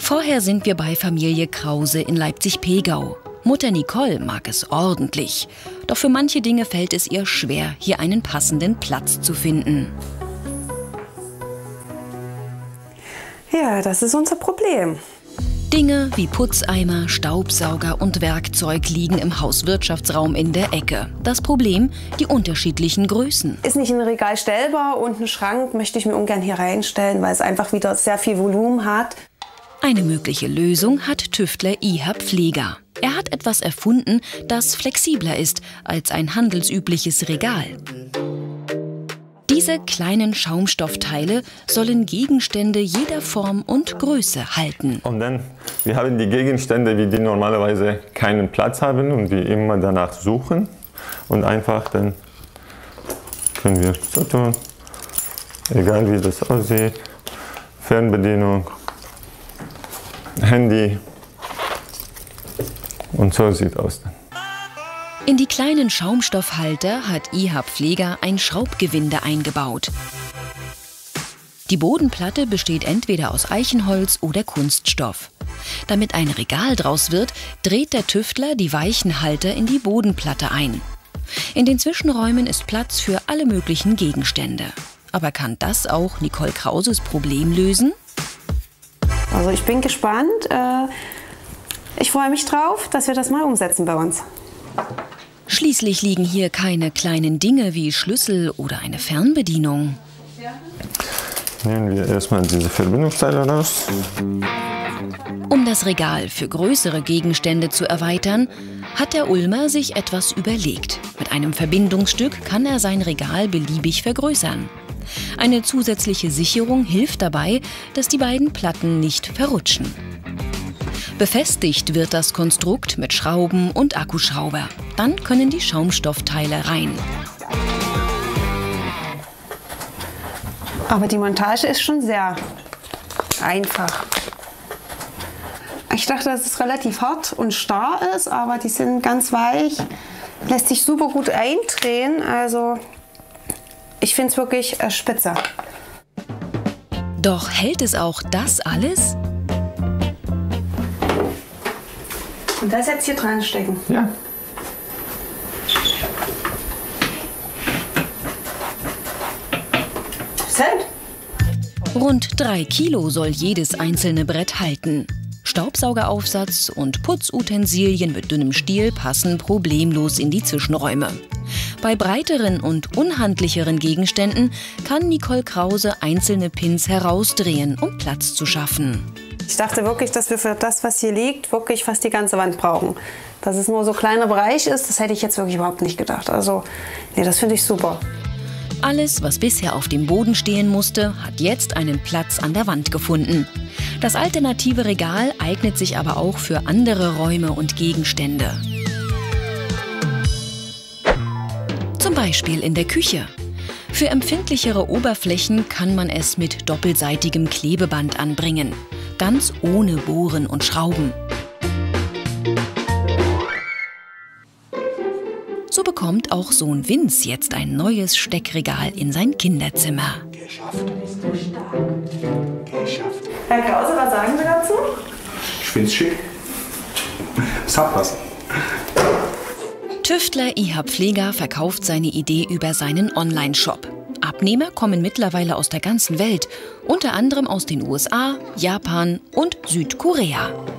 Vorher sind wir bei Familie Krause in Leipzig-Pegau. Mutter Nicole mag es ordentlich. Doch für manche Dinge fällt es ihr schwer, hier einen passenden Platz zu finden. Ja, das ist unser Problem. Dinge wie Putzeimer, Staubsauger und Werkzeug liegen im Hauswirtschaftsraum in der Ecke. Das Problem, die unterschiedlichen Größen. Ist nicht ein Regal stellbar und ein Schrank möchte ich mir ungern hier reinstellen, weil es einfach wieder sehr viel Volumen hat. Eine mögliche Lösung hat Tüftler Ihab Pfleger. Er hat etwas erfunden, das flexibler ist als ein handelsübliches Regal. Diese kleinen Schaumstoffteile sollen Gegenstände jeder Form und Größe halten. Und dann, wir haben die Gegenstände, die normalerweise keinen Platz haben und wir immer danach suchen. Und einfach dann können wir so tun, egal wie das aussieht, Fernbedienung, Handy und so sieht es aus dann. In die kleinen Schaumstoffhalter hat Ihab Pfleger ein Schraubgewinde eingebaut. Die Bodenplatte besteht entweder aus Eichenholz oder Kunststoff. Damit ein Regal draus wird, dreht der Tüftler die weichen Halter in die Bodenplatte ein. In den Zwischenräumen ist Platz für alle möglichen Gegenstände. Aber kann das auch Nicole Krauses Problem lösen? Also ich bin gespannt. Ich freue mich drauf, dass wir das mal umsetzen bei uns. Schließlich liegen hier keine kleinen Dinge wie Schlüssel oder eine Fernbedienung. Nehmen wir erstmal diese Verbindungsteile raus. Um das Regal für größere Gegenstände zu erweitern, hat der Ulmer sich etwas überlegt. Mit einem Verbindungsstück kann er sein Regal beliebig vergrößern. Eine zusätzliche Sicherung hilft dabei, dass die beiden Platten nicht verrutschen. Befestigt wird das Konstrukt mit Schrauben und Akkuschrauber. Dann können die Schaumstoffteile rein. Aber die Montage ist schon sehr einfach. Ich dachte, dass es relativ hart und starr ist, aber die sind ganz weich. Lässt sich super gut eindrehen. Also ich finde es wirklich spitze. Doch hält es auch das alles? Und das jetzt hier dran stecken. Ja. Das hält. Rund 3 Kilo soll jedes einzelne Brett halten. Staubsaugeraufsatz und Putzutensilien mit dünnem Stiel passen problemlos in die Zwischenräume. Bei breiteren und unhandlicheren Gegenständen kann Nicole Krause einzelne Pins herausdrehen, um Platz zu schaffen. Ich dachte wirklich, dass wir für das, was hier liegt, wirklich fast die ganze Wand brauchen. Dass es nur so ein kleiner Bereich ist, das hätte ich jetzt wirklich überhaupt nicht gedacht. Also, nee, das finde ich super. Alles, was bisher auf dem Boden stehen musste, hat jetzt einen Platz an der Wand gefunden. Das alternative Regal eignet sich aber auch für andere Räume und Gegenstände. Zum Beispiel in der Küche. Für empfindlichere Oberflächen kann man es mit doppelseitigem Klebeband anbringen. Ganz ohne Bohren und Schrauben. So bekommt auch Sohn Vince jetzt ein neues Steckregal in sein Kinderzimmer. Geschafft. Geschafft. Herr Krause, was sagen Sie dazu? Ich find's schick. Es hat was. Tüftler Ihab Pfleger verkauft seine Idee über seinen Online-Shop. Abnehmer kommen mittlerweile aus der ganzen Welt, unter anderem aus den USA, Japan und Südkorea.